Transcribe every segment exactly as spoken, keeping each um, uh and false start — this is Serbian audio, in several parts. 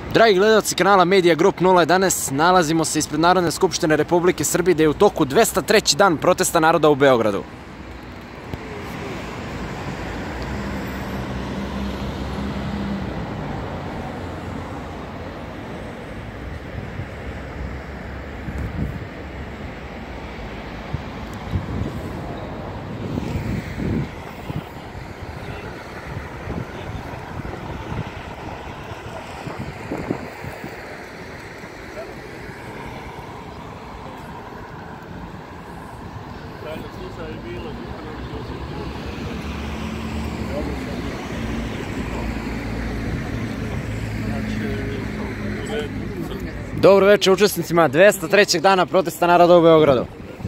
Dragi gledalci kanala Media Group nula jedanaest, nalazimo se ispred Narodne skupštine Republike Srbije gde je u toku dvesta treći dan protesta naroda u Beogradu. Dobro večer učesnicima dvesta trećeg dana protesta naroda u Beogradu.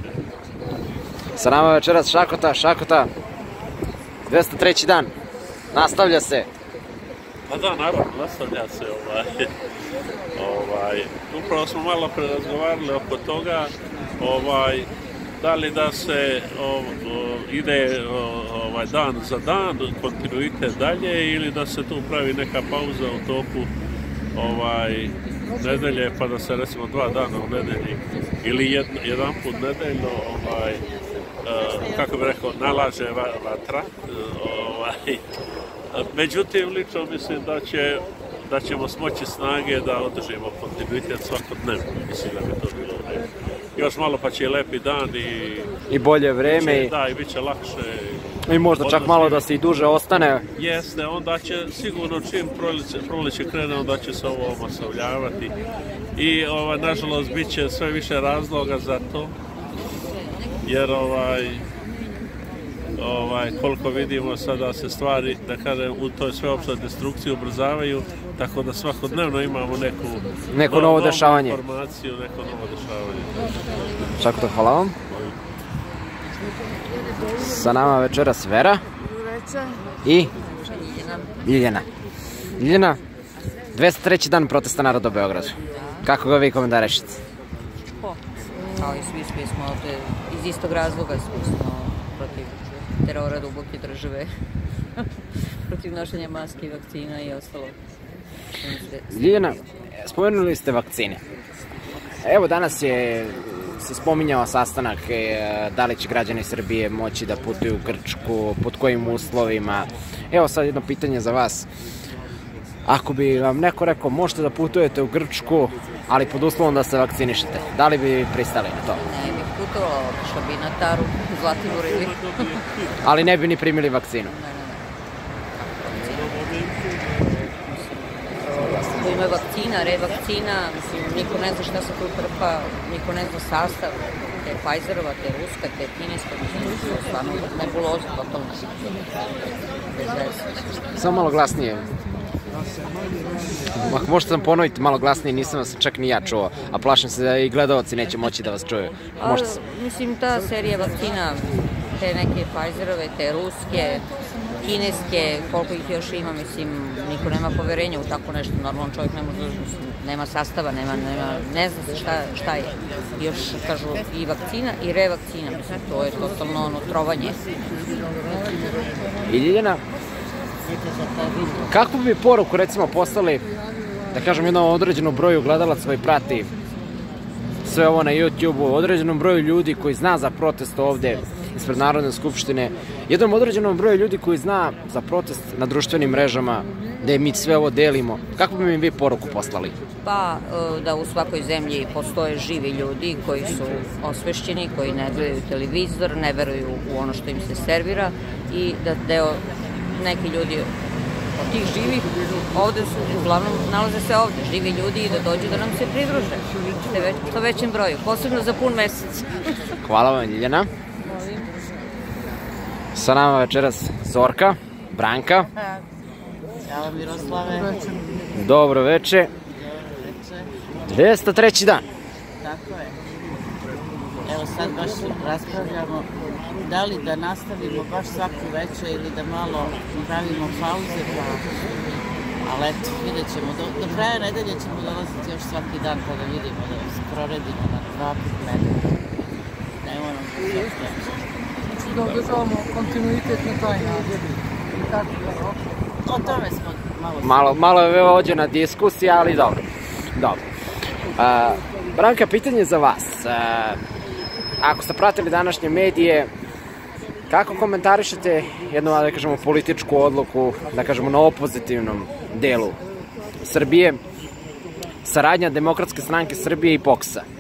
Sa nama večeras Šakota, Šakota, dvesta treći dan, nastavlja se. Pa da, naravno, nastavlja se ovaj, ovaj, upravo smo malo prerazgovarali oko toga, ovaj, da li da se o, o, ide o, ovaj, dan za dan, kontinuitet dalje, ili da se tu pravi neka pauza u toku ovaj, nedelje, pa da se recimo dva dana u nedelji ili jed, jedan put nedeljno, ovaj, uh, kako bih rekao, nalaže vatra. Ovaj. Međutim, lično mislim da, će, da ćemo smoći snage da održimo kontinuitet svakodnevno. Mislim da bi to bilo vreme. Još malo pa će i lepi dan i... I bolje vreme. Će, da, i bit će lakše. I možda čak malo da se i duže ostane. Jeste, onda će sigurno čim proleće krene, onda će se ovo omasovljavati. I ovaj, nažalost bit će sve više razloga za to. Jer ovaj, ovaj, koliko vidimo sada se stvari, da kažem, u toj sveopštoj destrukciji ubrzavaju, tako da svakodnevno imamo neku neko no, novo dešavanje. Informaciju, neko novo dešavanje. Šakota, hvala vam. Sa nama večeras Vera i Ljiljana. Ljiljana, dvesta treći dan protesta naroda u Beogradu. Kako ga vi komentarišete? Po, kao i svi, svi smo ovde iz istog razloga, svi smo protiv terora duboke države, protiv nošenja maske i vakcina i ostalo. Ljiljana, spomenuli ste vakcine. Evo danas je se spominjao sastanak da li će građani Srbije moći da putuju u Grčku, pod kojim uslovima. Evo sad jedno pitanje za vas. Ako bi vam neko rekao možete da putujete u Grčku, ali pod uslovom da se vakcinišete, da li bi pristali na to? Ne bih putovala, otišla bi na Taru, Zlatibor ili... Ali ne bi ni primili vakcinu? Ne, ne, ne. Ima vakcina, revakcina, mislim, niko ne zna šta se tu trpa, niko ne zna sastav, te Pfizerova, te Ruska, te Kineska, mislim, stvarno nebuloza, totalno. Bez veze. Samo malo glasnije. Ako možete nam ponoviti malo glasnije, nisam vas čak ni ja čuo, a plašim se da i gledalci neće moći da vas čuju. Možete... Mislim, ta serija vakcina, te neke Pfizerove, te Ruske, Kineske, koliko ih još ima, mislim, niko nema poverenja u tako nešto, normalno čovjek ne može, nema sastava, nema, nema, ne zna se šta, šta je. Još, kažu, i vakcina i revakcina, mislim, to je totalno ono, trovanje. I Ljiljana, kakvu bi poruku, recimo, poslali, da kažem, jednom određenom broju gledalaca koji prati sve ovo na YouTube-u, određenom broju ljudi koji zna za protest ovde ispred Narodne skupštine, jednom određenom broju ljudi koji zna za protest na društvenim mrežama, gde mi sve ovo delimo, kako bi mi vi poruku poslali? Pa, da u svakoj zemlji postoje živi ljudi koji su osvešćeni, koji ne gledaju televizor, ne veruju u ono što im se servira i da deo neki ljudi od tih živih ovde su, uglavnom nalaze se ovde, živi ljudi i da dođu da nam se pridruže što većem broju, posebno za pun mesec. Hvala vam, Ljiljana. Sa nama večeras Zorka, Branka. Ćao Miroslave. Dobro veče. dvesta treći dan. Tako je. Evo sad baš raspravljamo da li da nastavimo baš svaku večer ili da malo pravimo pauze, pa... Ali eto, vidjet ćemo. Do, do kraja nedelje ćemo dolaziti još svaki dan pa da vidimo, da se proredimo na dva put nedelje. Ne moram da se osjećamo. Znači da održavamo kontinuitet na taj način. Tako da, ok. O tome smo Malo, malo je vođena diskusija, ali dobro. Dobro. Uh, Branka, pitanje za vas. Uh, ako ste pratili današnje medije, kako komentarišete jednu, da kažemo, političku odluku, da kažemo, na opozitivnom delu Srbije, saradnja Demokratske stranke Srbije i P O K S-a?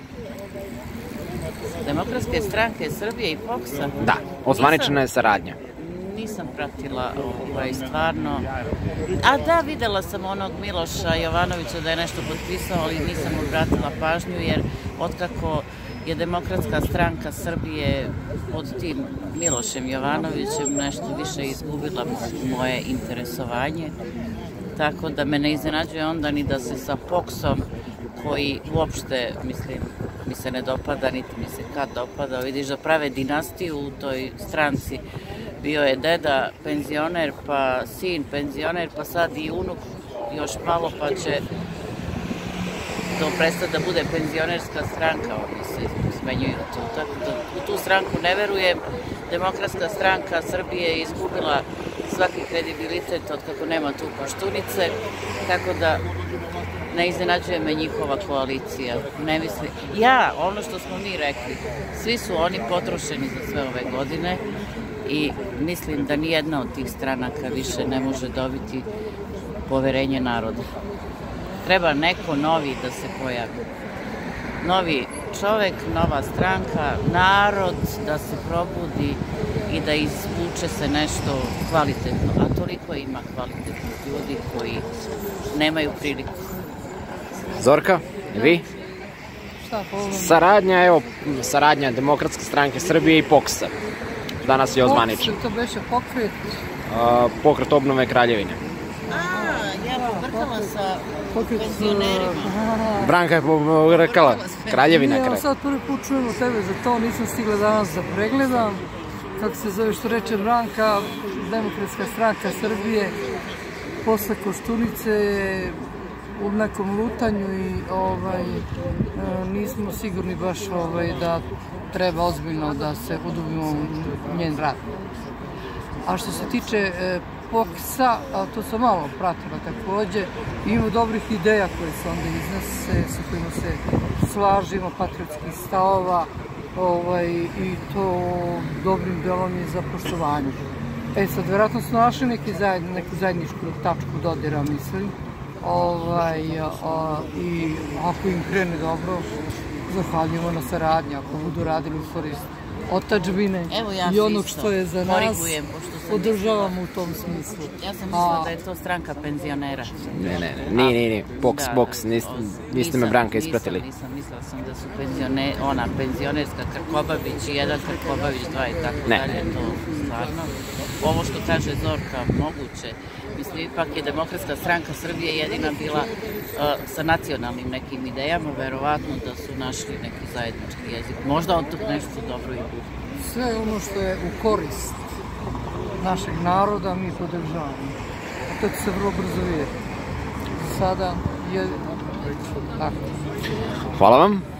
Demokratske stranke Srbije i P O K S-a? Da, ozvaničena je saradnja. Nisam pratila ovaj, stvarno. A da, videla sam onog Miloša Jovanovića da je nešto potpisao, ali nisam obratila pažnju, jer otkako je Demokratska stranka Srbije pod tim Milošem Jovanovićem nešto više izgubila moje interesovanje. Tako da me ne iznenađuje onda ni da se sa P O K S-om, koji uopšte, mislim, mi se ne dopada, niti mi se kad dopada, vidiš da prave dinastiju u toj stranci. Bio je deda penzioner, pa sin penzioner, pa sad i unuk još malo, pa će to prestati da bude penzionerska stranka, oni se smenjuju tu. Tako da u tu stranku ne verujem. Demokratska stranka Srbije je izgubila svaki kredibilitet od kako nema tu Koštunice, tako da ne iznenađuje me njihova koalicija. Ne mislim. Ja, ono što smo mi rekli, svi su oni potrošeni za sve ove godine i mislim da nijedna od tih stranaka više ne može dobiti poverenje naroda. Treba neko novi da se pojavi. Novi čovek, nova stranka, narod da se probudi i da izvuče se nešto kvalitetno. A toliko ima kvalitetnih ljudi koji nemaju priliku. Zorka, vi? Šta, pogledam? Saradnja, evo, saradnja Demokratske stranke Srbije i P O K S-a. Danas je ozvaničen. To beše pokret? Pokret obnove Kraljevine. A, ja pobrkala sa penzionerima. Branka je pobrkala. Kraljevina. Evo sad prvi put čujemo tebe za to, nisam stigla danas da pregledam. Kako se zove što reče Branka, Demokratska stranka Srbije, posle Koštunice u nekom lutanju i nismo sigurni baš da treba ozbiljno da se udubimo u njen rad. A što se tiče P O K S-a, to sam malo pratila takođe, ima dobrih ideja koje se onda iznose, sa kojima se slažimo, patriotskih stavova i to dobrim delom je za poštovanje. E sad, verovatno smo našli neku zajedničku tačku dodira, mislim, i ako im krene dobro, zahvaljujemo na saradnji, ako budu radili u korist otadžbine i onog što je za nas, podržavamo u tom smislu. Ja sam mislila da je to stranka penzionera. Ne, ne, ne, nije, nije, nije, P O K S, P O K S, niste me Branka ispratili. Nisam, mislila sam da su ona penzionerska Krkobabić i jedan Krkobabić dva i tako dalje, to stvarno. Ovo što kaže Zorka, moguće. Mislim, ipak je Demokratska stranka Srbije jedina bila sa nacionalnim nekim idejama, verovatno da su našli neki zajednički jezik. Možda od tog nešto dobro i bude. Sve ono što je u korist našeg naroda mi podržavamo. A to će se vrlo brzo vidjeti. Sada je tako. Hvala vam.